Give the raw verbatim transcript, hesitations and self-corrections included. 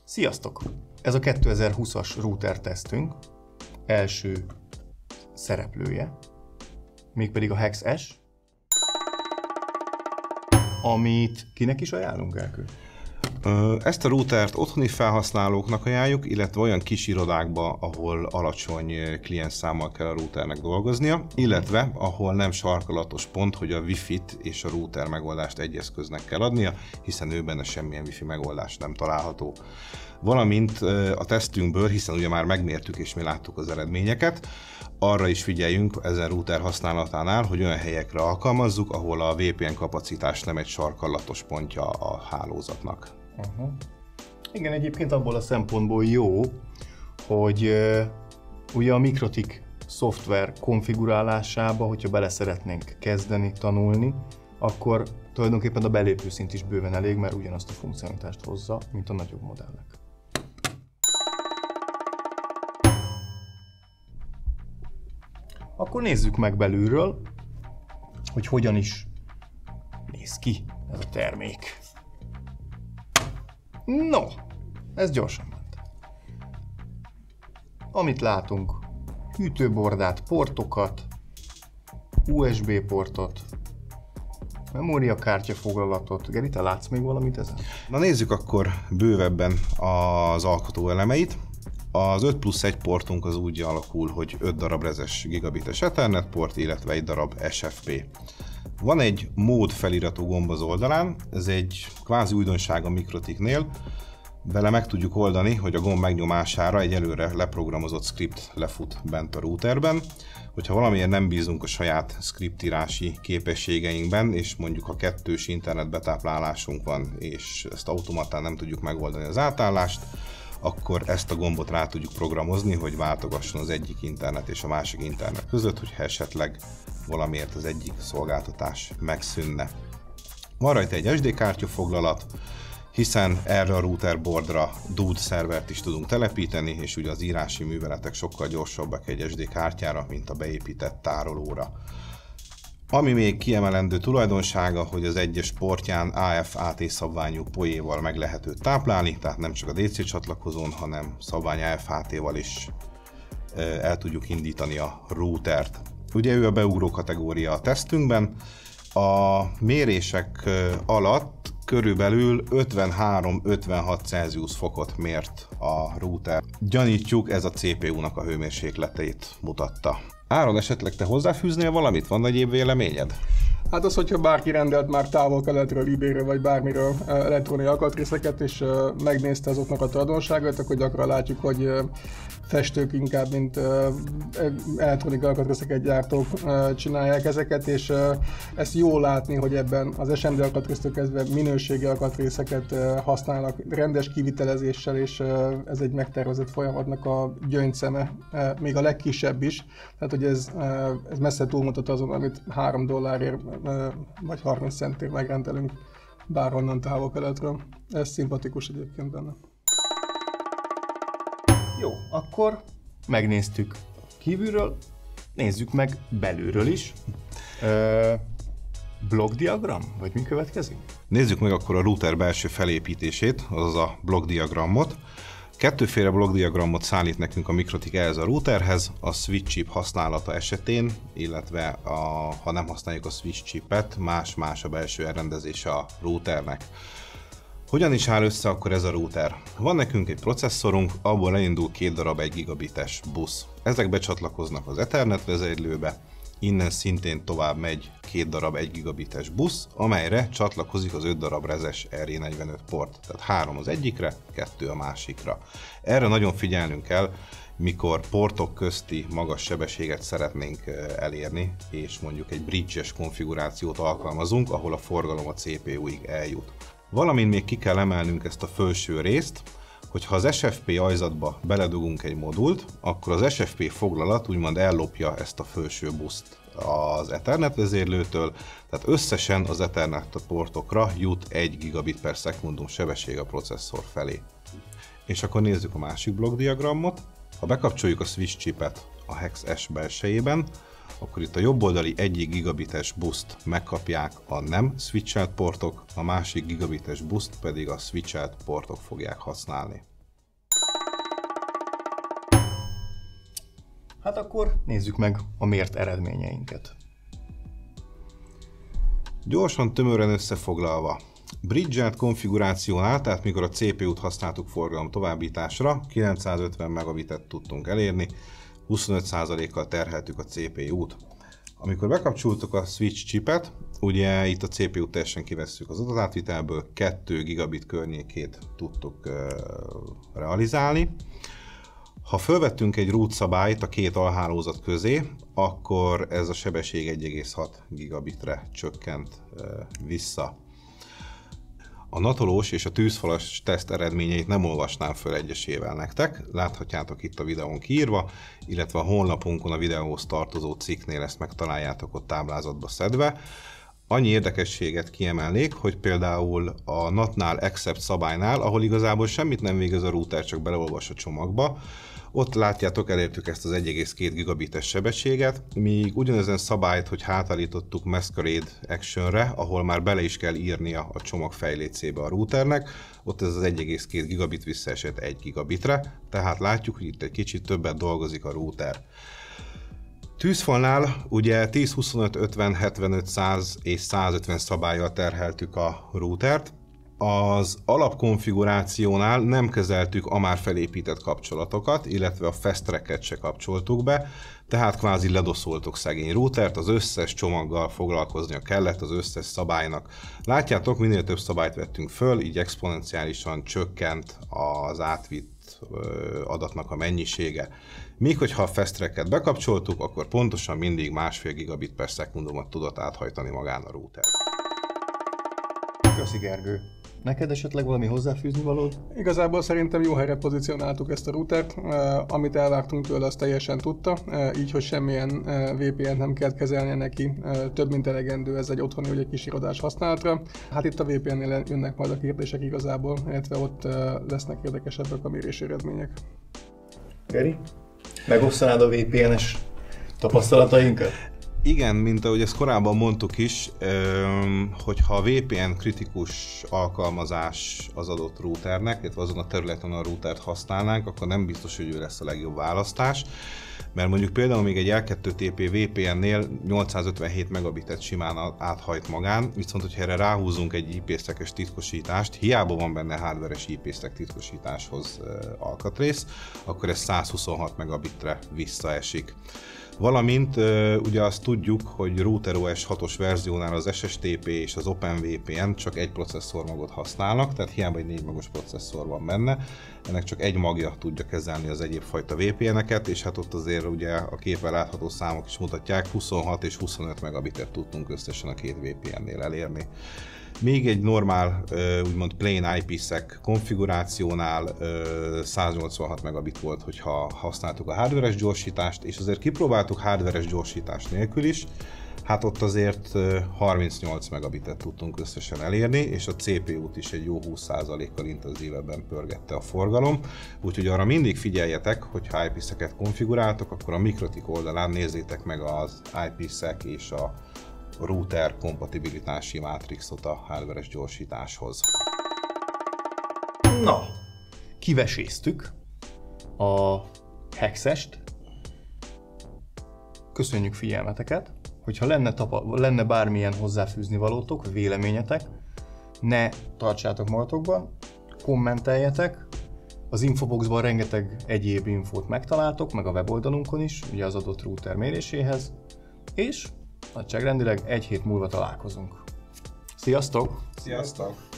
Sziasztok! Ez a kétezer-húszas router tesztünk első szereplője, mégpedig a HEX-S, amit kinek is ajánlunk, Elkő? Ezt a routert otthoni felhasználóknak ajánljuk, illetve olyan kis irodákba, ahol alacsony kliensszámmal kell a routernek dolgoznia, illetve ahol nem sarkalatos pont, hogy a Wi-Fi-t és a router megoldást egy eszköznek kell adnia, hiszen ő benne semmilyen Wi-Fi megoldás nem található. Valamint a tesztünkből, hiszen ugye már megmértük és mi láttuk az eredményeket, arra is figyeljünk ezen router használatánál, hogy olyan helyekre alkalmazzuk, ahol a vé pé en kapacitás nem egy sarkalatos pontja a hálózatnak. Uh-huh. Igen, egyébként abból a szempontból jó, hogy uh, ugye a Mikrotik szoftver konfigurálásába, hogyha bele szeretnénk kezdeni, tanulni, akkor tulajdonképpen a belépőszint is bőven elég, mert ugyanazt a funkcionalitást hozza, mint a nagyobb modellek. Akkor nézzük meg belülről, hogy hogyan is néz ki ez a termék. No, ez gyorsan ment. Amit látunk, hűtőbordát, portokat, u es bé portot, memóriakártya foglalatot. Geri, te látsz még valamit ezen? Na nézzük akkor bővebben az alkotó elemeit. Az öt plusz egy portunk az úgy alakul, hogy öt darab rezes gigabites Ethernet port, illetve egy darab es ef pé. Van egy mód feliratú gomb az oldalán, ez egy kvázi újdonság a Mikrotiknél. Vele meg tudjuk oldani, hogy a gomb megnyomására egy előre leprogramozott script lefut bent a routerben. Hogyha valamiért nem bízunk a saját scriptírási képességeinkben, és mondjuk a kettős internetbetáplálásunk van, és ezt automatán nem tudjuk megoldani az átállást, akkor ezt a gombot rá tudjuk programozni, hogy váltogasson az egyik internet és a másik internet között, hogyha esetleg valamiért az egyik szolgáltatás megszűnne. Van rajta egy es dé kártyafoglalat, hiszen erre a router boardra D U D szervert is tudunk telepíteni, és ugye az írási műveletek sokkal gyorsabbak egy es dé kártyára, mint a beépített tárolóra. Ami még kiemelendő tulajdonsága, hogy az egyes portján á ef á té szabványú poéval meg lehet őt táplálni, tehát nem csak a dé cé csatlakozón, hanem szabvány á ef á té-val is el tudjuk indítani a routert. Ugye ő a beugró kategória a tesztünkben. A mérések alatt körülbelül ötvenhárom-ötvenhat Celsius fokot mért a router. Gyanítjuk, ez a cé pé u-nak a hőmérsékleteit mutatta. Áron, esetleg te hozzáfűznél valamit? Van egyéb véleményed? Hát az, hogyha bárki rendelt már távol-keletről, eBay-ről vagy bármiről elektronikai alkatrészeket, és megnézte azoknak a tulajdonságait, akkor gyakran látjuk, hogy festők inkább, mint elektronikai alkatrészeket gyártók csinálják ezeket, és ezt jól látni, hogy ebben az es em dé alkatrésztől kezdve minőségi alkatrészeket használnak rendes kivitelezéssel, és ez egy megtervezett folyamatnak a gyöngyszeme, még a legkisebb is. Tehát, hogy ez, ez messze túlmutat azon, amit három dollárért vagy harminc centért megrendelünk bárhonnan távol-keletről. Ez szimpatikus egyébként benne. Jó, akkor megnéztük kívülről, nézzük meg belülről is. Ö, blokkdiagram? Vagy mi következik? Nézzük meg akkor a router belső felépítését, azaz a blokkdiagramot. Kettőféle blokkdiagramot szállít nekünk a Mikrotik ehhez a routerhez, a switch chip használata esetén, illetve a, ha nem használjuk a switch chipet, más-más a belső elrendezése a routernek. Hogyan is áll össze akkor ez a router? Van nekünk egy processzorunk, abból elindul két darab egy gigabites busz. Ezek becsatlakoznak az Ethernet vezérlőbe, innen szintén tovább megy két darab egy gigabites busz, amelyre csatlakozik az öt darab rezes er jé negyvenöt port. Tehát három az egyikre, kettő a másikra. Erre nagyon figyelnünk kell, mikor portok közti magas sebességet szeretnénk elérni, és mondjuk egy bridge-es konfigurációt alkalmazunk, ahol a forgalom a cé pé u-ig eljut. Valamint még ki kell emelnünk ezt a felső részt, hogyha az es ef pé ajzatba beledugunk egy modult, akkor az es ef pé foglalat úgymond ellopja ezt a felső buszt az Ethernet vezérlőtől, tehát összesen az Ethernet portokra jut egy gigabit per szekundum sebesség a processzor felé. És akkor nézzük a másik blokkdiagramot. Ha bekapcsoljuk a switch chipet a HEX-S belsejében, akkor itt a jobb oldali egy gigabites buszt megkapják a nem switchelt portok, a másik gigabites buszt pedig a switchelt portok fogják használni. Hát akkor nézzük meg a mért eredményeinket. Gyorsan, tömören összefoglalva. Bridge-elt konfigurációnál, tehát mikor a cé pé út használtuk forgalom továbbításra, kilencszázötven megabitet tudtunk elérni, huszonöt százalékkal terheltük a cé pé út. Amikor bekapcsoltuk a switch chipet, ugye itt a cé pé út teljesen kivesszük az adatátvitelből, két gigabit környékét tudtuk uh, realizálni. Ha felvettünk egy root szabályt a két alhálózat közé, akkor ez a sebesség egy egész hat gigabitre csökkent uh, vissza. A natolós és a tűzfalas teszt eredményeit nem olvasnám föl egyesével nektek, láthatjátok itt a videón kiírva, illetve a honlapunkon a videóhoz tartozó cikknél ezt megtaláljátok ott táblázatba szedve. Annyi érdekességet kiemelnék, hogy például a natnál accept szabálynál, ahol igazából semmit nem végez a router, csak beleolvas a csomagba, ott látjátok, elértük ezt az egy egész két gigabites sebességet, míg ugyanezen szabályt, hogy hátállítottuk Masquerade Actionre, ahol már bele is kell írnia a csomag fejlécébe a routernek, ott ez az egy egész két gigabit visszaesett egy gigabitre, tehát látjuk, hogy itt egy kicsit többet dolgozik a router. Tűzfalnál ugye tíz, huszonöt, ötven, hetvenöt, száz és százötven szabállyal terheltük a routert. Az alapkonfigurációnál nem kezeltük a már felépített kapcsolatokat, illetve a fast tracket se kapcsoltuk be, tehát kvázi ledoszoltuk szegény routert, az összes csomaggal foglalkoznia kellett, az összes szabálynak. Látjátok, minél több szabályt vettünk föl, így exponenciálisan csökkent az átvitt adatnak a mennyisége. Míg hogyha a fast tracket bekapcsoltuk, akkor pontosan mindig másfél gigabit per szekundumot tudott áthajtani magán a router. Köszi, Gergő. Neked esetleg valami hozzáfűzni valód? Igazából szerintem jó helyre pozícionáltuk ezt a routert, amit elvártunk tőle, azt teljesen tudta, így, hogy semmilyen vé pé en nem kellett kezelnie neki, több mint elegendő ez egy otthoni vagy egy kis irodás használatra. Hát itt a vé pé en-nél jönnek majd a kérdések igazából, illetve ott lesznek érdekesebbek a mérési eredmények. Geri, megosztanád a vé pé en-es tapasztalatainkat? Igen, mint ahogy ezt korábban mondtuk is, hogyha a vé pé en kritikus alkalmazás az adott routernek, illetve azon a területen a routert használnánk, akkor nem biztos, hogy ő lesz a legjobb választás. Mert mondjuk például még egy el kettő té pé vé pé en-nél nyolcszázötvenhét megabitet simán áthajt magán, viszont hogyha erre ráhúzunk egy í pé-szekes titkosítást, hiába van benne hardveres í pé-szek titkosításhoz alkatrész, akkor ez százhuszonhat megabitre visszaesik. Valamint ugye azt tudjuk, hogy RouterOS hatos verziónál az es es té pé és az OpenVPN csak egy processzormagot használnak, tehát hiába egy négy magos processzor van benne, ennek csak egy magja tudja kezelni az egyéb fajta vé pé en-eket, és hát ott azért ugye a képen látható számok is mutatják, huszonhat és huszonöt megabitet tudtunk összesen a két vé pé en-nél elérni. Még egy normál, úgymond plain i pé-szek konfigurációnál száznyolcvanhat megabit volt, hogyha használtuk a hardveres gyorsítást, és azért kipróbáltuk hardveres gyorsítás nélkül is, hát ott azért harmincnyolc megabitet tudtunk összesen elérni, és a cé pé út is egy jó húsz százalékkal intenzívebben pörgette a forgalom, úgyhogy arra mindig figyeljetek, hogyha i pé-szeket konfiguráltok, akkor a Mikrotik oldalán nézzétek meg az i pé-szek és a router kompatibilitási mátrixot a hardveres gyorsításhoz. Na, kiveséztük a hexest. Köszönjük figyelmeteket! Hogyha lenne, tapa, lenne bármilyen hozzáfűzni valótok, véleményetek, ne tartsátok magatokban, kommenteljetek. Az infoboxban rengeteg egyéb infót megtaláltok, meg a weboldalunkon is, ugye az adott router méréséhez, és nagyságrendileg egy hét múlva találkozunk. Sziasztok! Sziasztok!